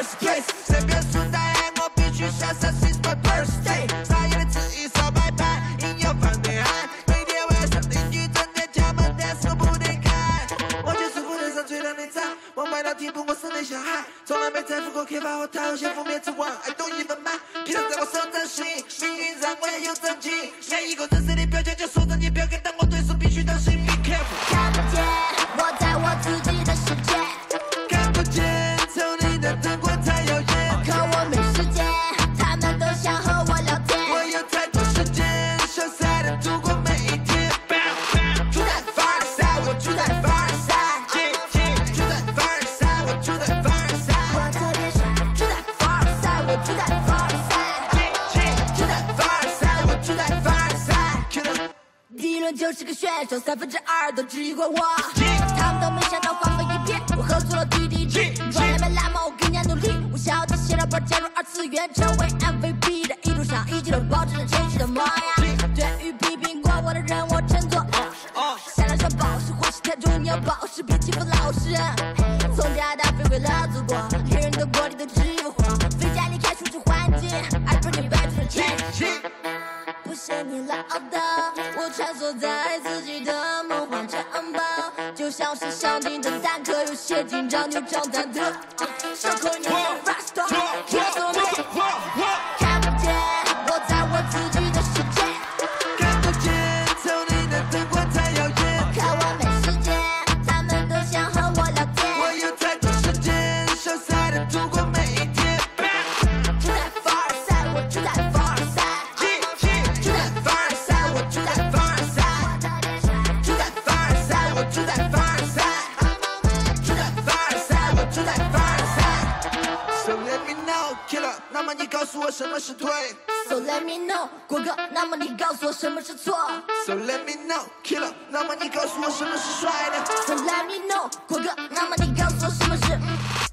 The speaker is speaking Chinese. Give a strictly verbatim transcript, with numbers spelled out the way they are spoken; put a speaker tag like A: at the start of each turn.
A: this place， 随便说答案我必须潇洒 ，It's my birthday， 撒野的吃一手摆盘，硬要放内涵，每天晚上邻居正在敲门，但是我不得开，我就是舞台上最靓的仔，我卖到地步我是内向海，从来没在乎过开发和讨好先负面之王 ，I don't even mind， 平常在我手掌心，命运让我也有正经，每一个人生的标签就说着你不要跟当我对手，必须当心 ，be careful。
B: 看不见，我在我自己的世界。
A: 看不见，从你的灯光太耀眼。
B: 可我没时间，他们都想和我聊天。
A: 我有太多时间，潇洒的度过每一天。住在凡尔赛，我住在凡尔赛。住在凡尔赛，我住在凡尔赛。
B: 我特别帅，住在凡尔赛，我住在凡尔赛。
A: 住在凡尔赛，我住在凡尔赛。
B: 第一轮就是个选手，三分之二都质疑过我，他们都没想到换我一遍。我合作了 D D G， 专业没来嘛，我更加努力。我小的写了本加入二次元，成为 M V P 的一路上，一直都保持着谦虚的模样。对于批评过我的人，我振作。下来小宝石，花式太重，你要保持，别欺负老实人。从加拿大飞回了祖国，猎人的国里都只有火，非家离开舒适环境，爱不你背出了前进。不嫌你老的，我穿梭在自己的梦幻城堡，就像是上帝的蛋壳，有些紧张，扭张忐忑。手口你的 Rap Star S 看不见，我在我自己的世界。
A: 看不见，从你的灯光太耀眼。
B: 可我没时间，他们都想和我聊天。
A: 我有太多时间，潇洒的度过每一天。
B: 住在凡尔赛，我住在凡尔赛。
A: 住在凡尔赛，我住在凡尔赛。住在凡尔赛，我住在凡尔赛。住在凡尔赛，我住在凡尔赛。So let me know, killer， 那么你告诉我什么是对
B: So let me know， 国歌，那么你告诉我什么是错
A: ？So let me know, killer， 那么你告诉我什么是帅的
B: ？So let me know， 国歌，那么你告诉我什么是？